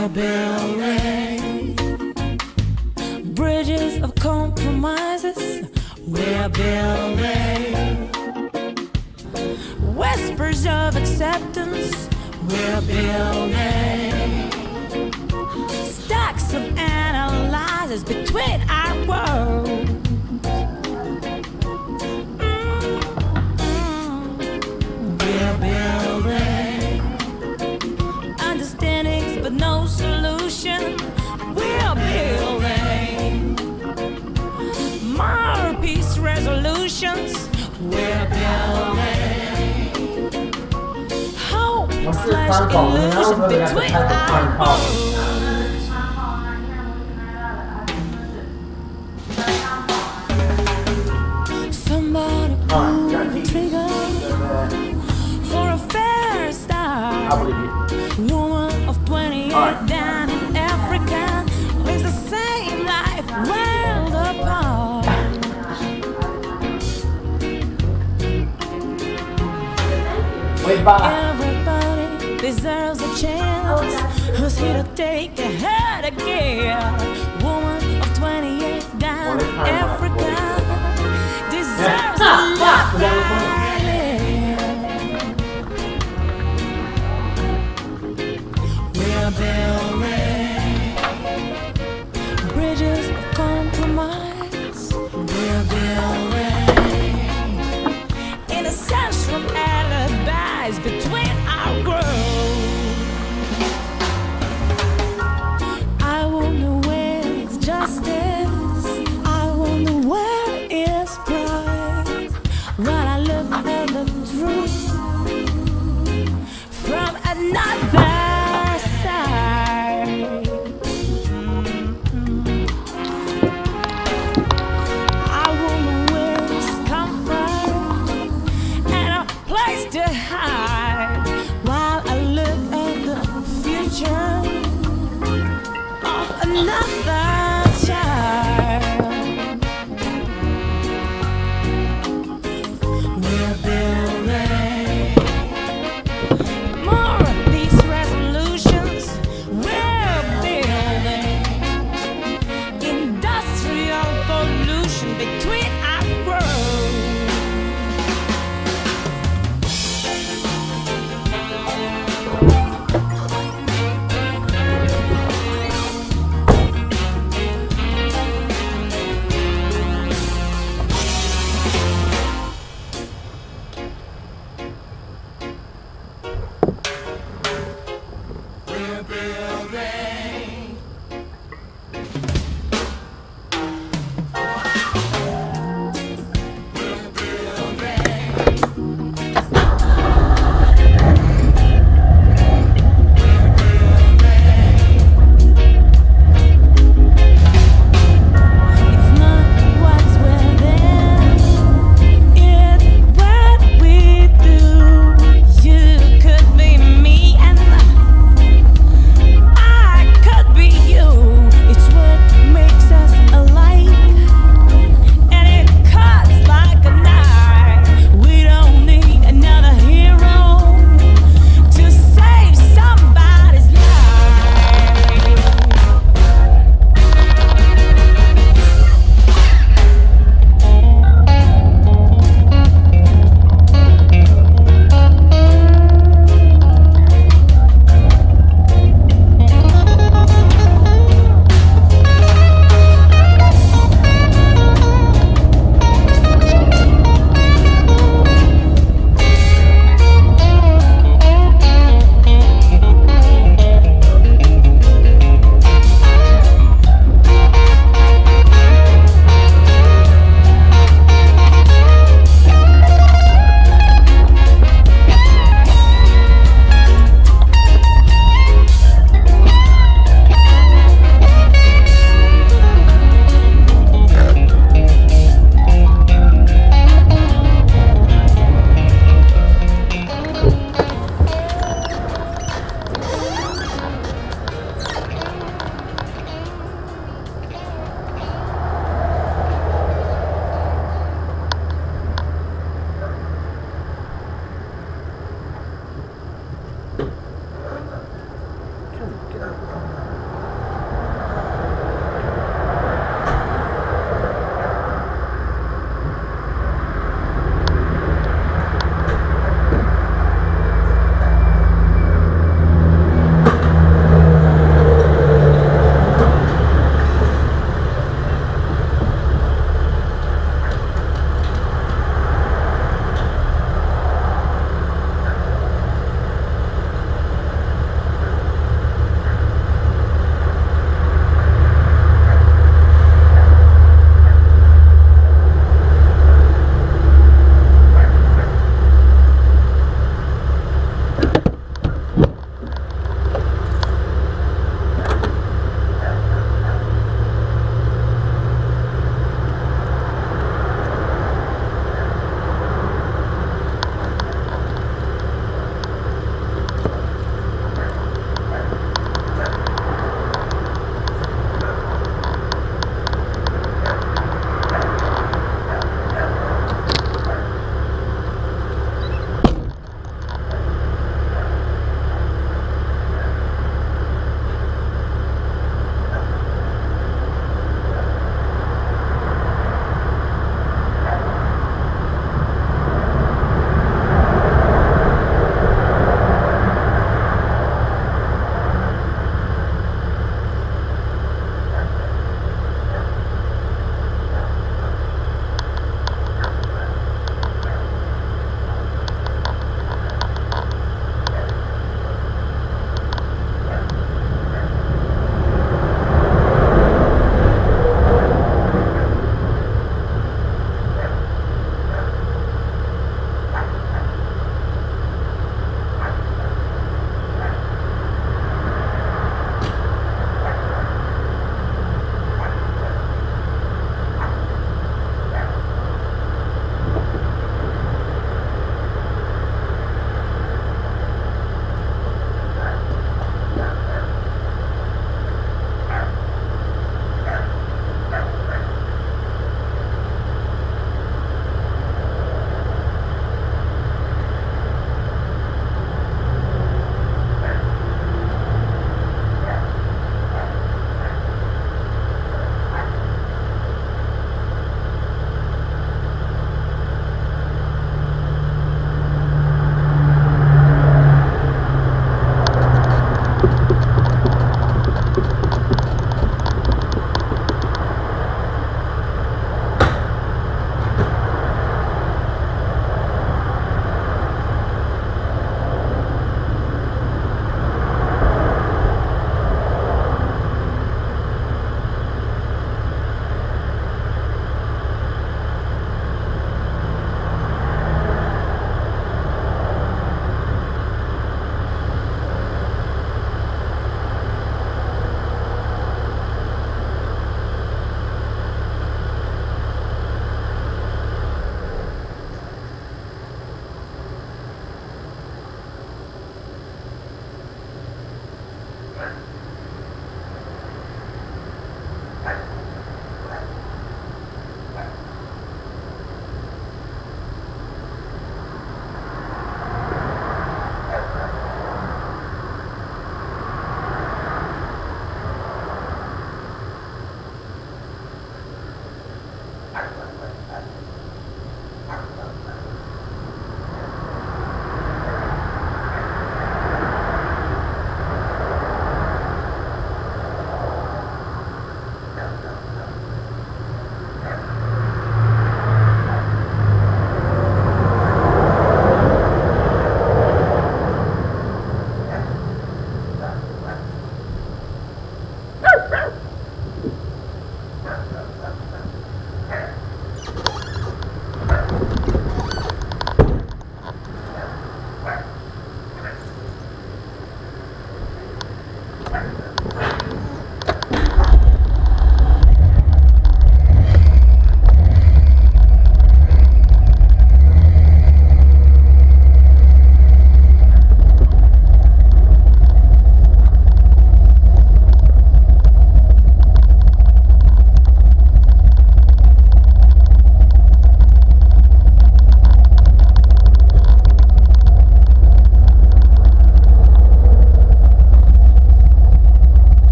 We're building bridges of compromises. We're building whispers of acceptance. We're building stacks of analyzers between our worlds. We're building understandings but no solution. We're building more peace resolutions. We're building hope slash illusion between our worlds. Somebody pull the trigger for a fair start. Woman of 28 down in Africa lives the same life, world apart. Everybody deserves a chance. Who's here to take a head again? Woman of 28 down in Africa deserves a love right live. We're building bridges of compromise. We're building innocence from alibis between our growth. I wonder where's justice. I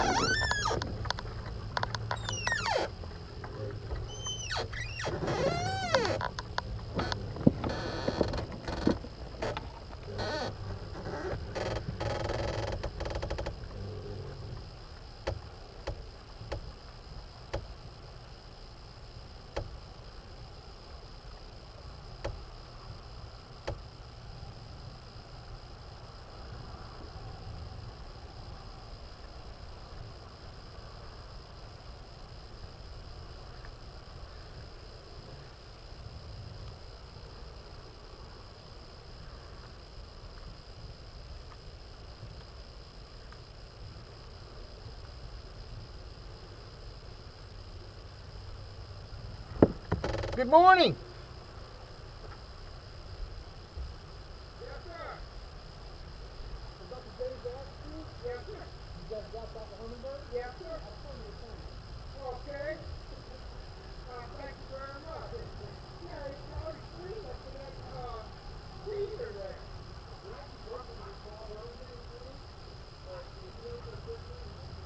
Good morning. Yes, sir. Is that the James Askew? Yes, sir. You guys got that Hummingbird? Yes, sir. I'll send you a thing. Okay. Thank you very much. Yeah, it's already free up to that freezer there. When I keep working my car, everything is free. But the deals are different.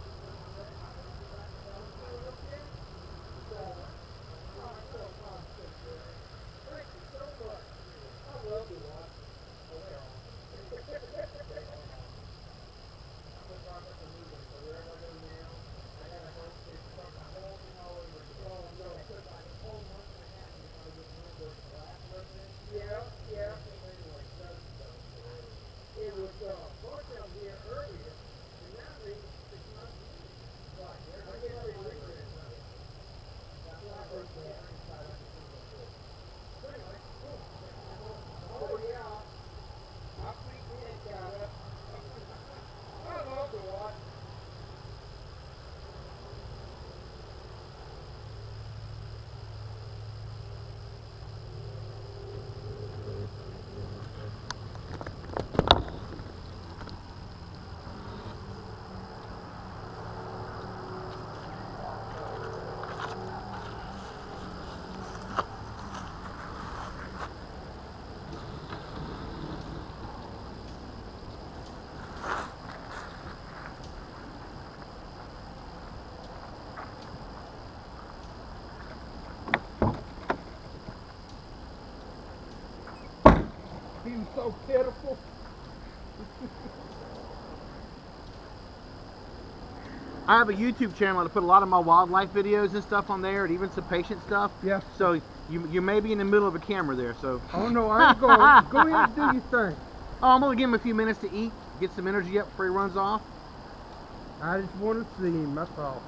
Thank you so much. I love you, Watch. Oh, they are. Yeah, yeah. It was brought down here earlier, and now they it's not here. Right. I get ready to read it. That's why I heard the inside of the anyway, cool. Oh yeah. I freaked in, got up. I love to watch. He was so pitiful. I have a YouTube channel to put a lot of my wildlife videos and stuff on there, and even some patient stuff. Yeah. So you may be in the middle of a camera there. So. Oh no, I ain't going. Go ahead and do your thing. Oh, I'm gonna give him a few minutes to eat, get some energy up before he runs off. I just want to see him, that's all.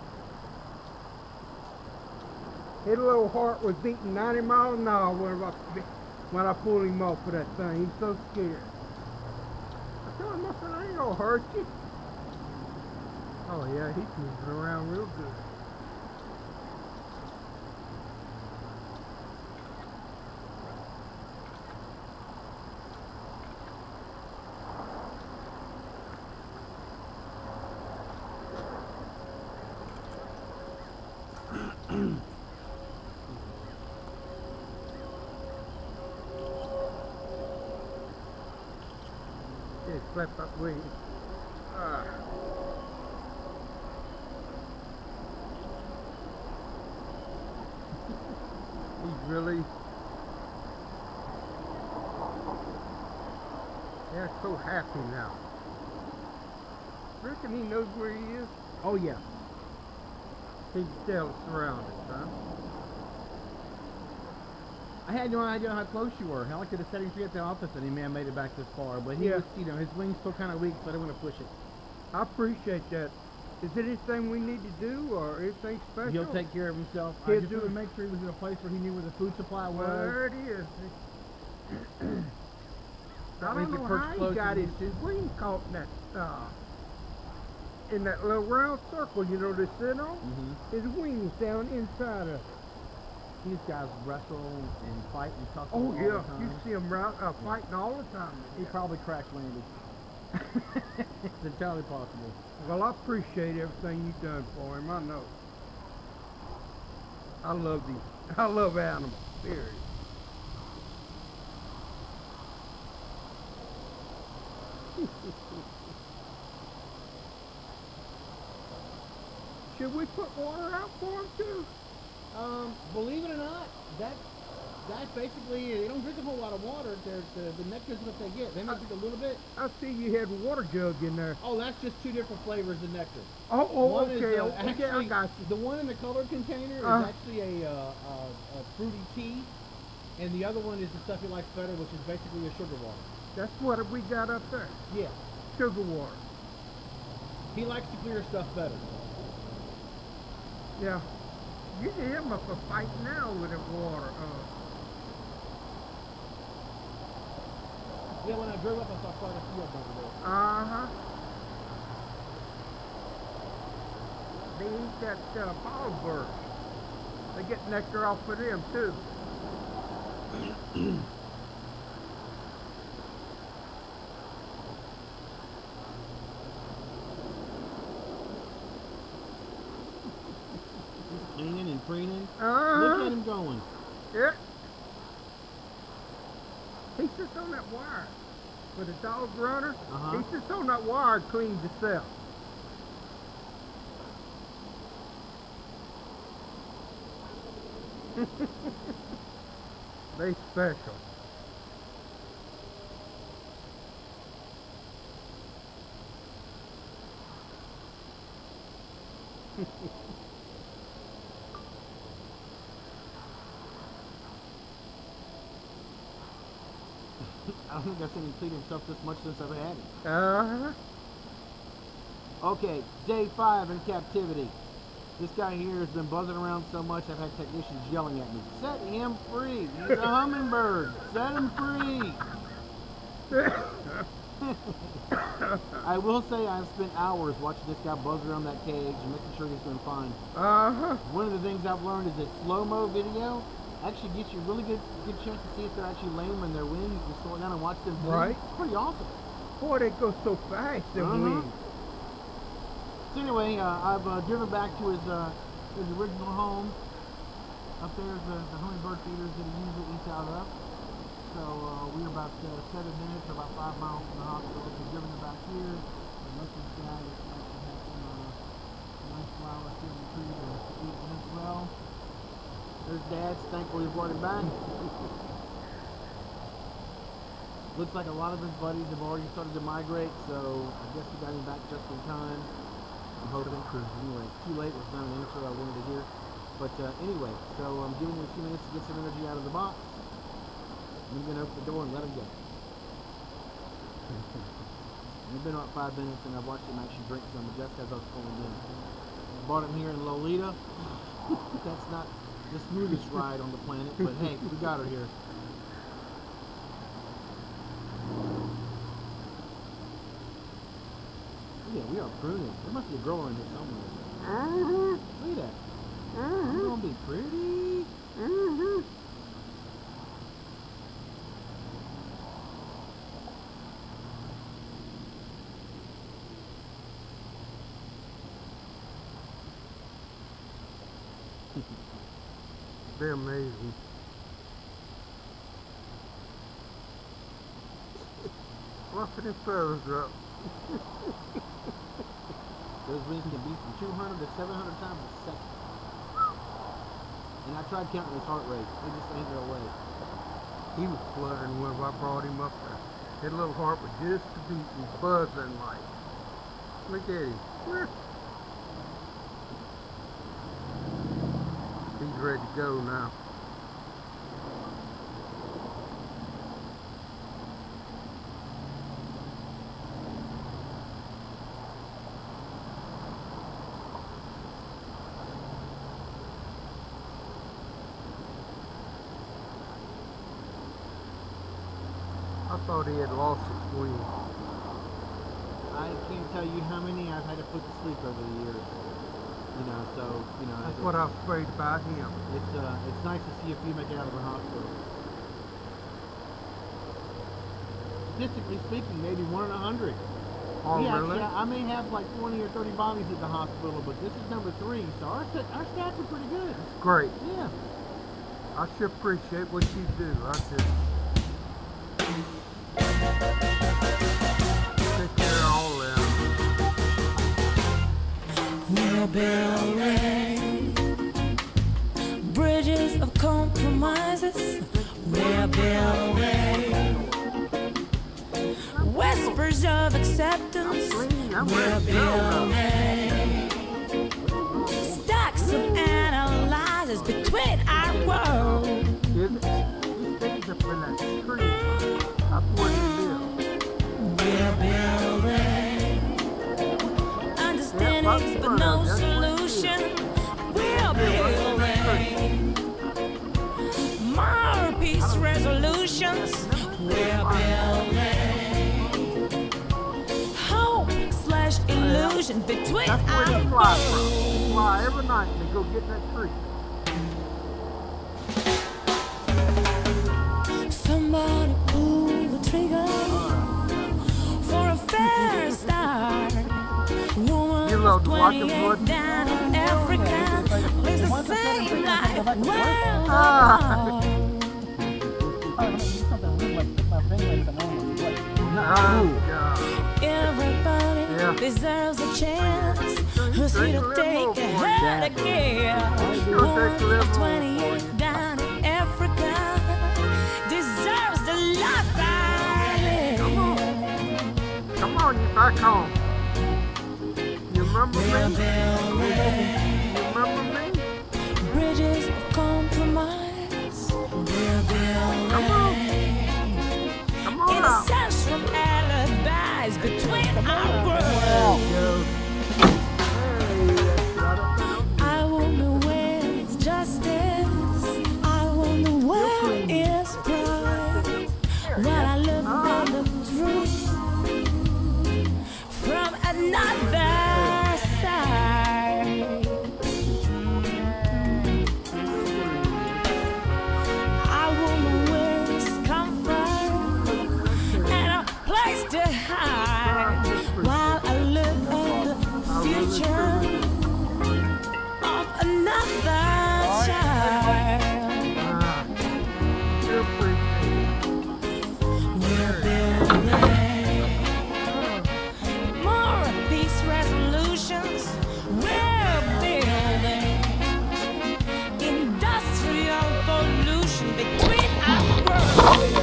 His little heart was beating 90 miles an hour when I pulled him off of that thing. He's so scared. I told him, I said, I ain't gonna hurt you. Oh yeah, he's moving around real good. Flip up wings. He's really, they're so happy now. Reckon he knows where he is? Oh yeah. He can tell his surroundings, huh? I had no idea how close you were. I like to the setting tree at the office, and he may have made it back this far, but he was, you know, his wings still kind of weak, so I didn't want to push it. I appreciate that. Is there anything we need to do, or anything special? He'll take care of himself. I just wanted to make sure he was in a place where he knew where the food supply was. Well, there it is. I don't know how he got his wing caught in that little round circle, you know, they sit on. His wings down inside of it. These guys wrestle and fight and tussle Oh all yeah, the time. you see them fighting all the time. He probably crash landed. It's entirely possible. Well, I appreciate everything you've done for him, I know. I love these. I love animals, period. Should we put water out for them too? Believe it or not, that's basically, they don't drink a whole lot of water. The nectar's what they get. They might drink a little bit. I see you had water jug in there. Oh, that's just 2 different flavors of nectar. Oh, okay, Is, okay, actually, I got you. The one in the colored container is actually a fruity tea, and the other one is the stuff he likes better, which is basically a sugar water. That's what we got up there. Yeah. Sugar water. He likes the clear stuff better. Yeah. You can hear him up a fight now with the water. Yeah, when I drove up, I saw quite a few of them over there. Uh-huh. They eat that Hummingbird. They get nectar off of them, too. Cleaning and preening. Uh-huh. Look at him going. Yeah. He sits on that wire. For the dog runner, he sits on that wire and cleans himself. They special. I don't think I've seen him clean himself this much since I've had him. Uh-huh. Okay, day 5 in captivity. This guy here has been buzzing around so much I've had technicians yelling at me. Set him free. He's a hummingbird. Set him free. I will say I've spent hours watching this guy buzz around that cage and making sure he's doing fine. Uh-huh. One of the things I've learned is that slow-mo video actually gets you a really good chance to see if they're actually lame when they're winning. You can slow it down and watch them move. Right. It's pretty awesome. Boy, they go so fast, them wings. So anyway, I've driven back to his original home. Up there is the hummingbird feeders that he usually eats out of. So we're about 7 minutes, or about 5 miles from the hospital. We've driven it back here. And look at this guy that actually has some nice flowers here in the tree to eat as well. There's Dad's, thankfully he brought him back. Looks like a lot of his buddies have already started to migrate, so I guess we got him back just in time. I'm hoping. Anyway, too late. It's not an answer I wanted to hear. But anyway, so I'm giving him a few minutes to get some energy out of the box. I'm going to open the door and let him go. It's been about 5 minutes and I've watched him actually drink some just as I was pulling in. Bought him here in Lolita. That's not the smoothest ride on the planet, but hey, we got her here. Yeah, we are pruning. There must be a girl in here somewhere. Look at that. You're gonna be pretty. They're amazing. Fluffing his feathers up. Those wings can beat from 200 to 700 times a second. And I tried counting his heart rate. They just ain't their way. He was fluttering when I brought him up there. His little heart was just a beating, buzzing like. Look at him. He's ready to go now. I thought he had lost his wing. I can't tell you how many I've had to put to sleep over the years. You know, so, you know. That's what I was afraid about him. It's nice to see a few make it out of the hospital. Statistically speaking, maybe 1 in 100. Oh, yeah, really? Yeah, I may have like 20 or 30 bodies at the hospital, but this is number 3, so our stats are pretty good. Great. Yeah. I sure appreciate what you do. I just take care of all that. Yeah. We're building bridges of compromises. We're building whispers of acceptance. We're building stacks of analyzers between our worlds. We're building understandings but no solution. We're building more peace resolutions. We're building hope/illusion between That's where they our fly from. worlds. Fly every night and they go get that tree. Somebody pull the trigger for a fair start. Woman of 28 down in Africa lives the same life well apart. Everybody deserves a chance. Who's here to take a head again? Woman of 28 down in Africa deserves the life I live. Come on, you back home. You remember me? You remember me? Bridges of compromise. We're building. Come on. Come on In a now. sense from alibis between our worlds. I wonder where is justice. I wonder where is pride. While I look at the truth from another side. I wonder where is comfort and a place to hide. While I look at the future of another child. We're building more peace resolutions. We're building industrial pollution between our worlds.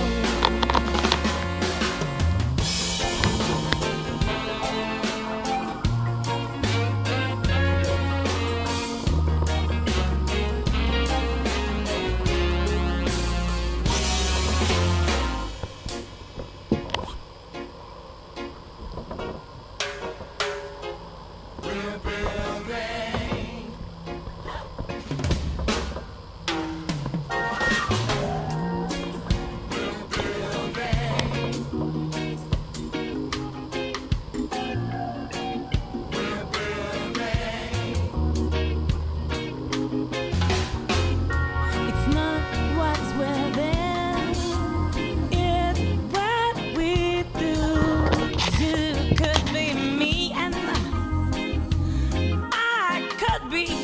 It's not what's within, it's what we do. You could be me and I could be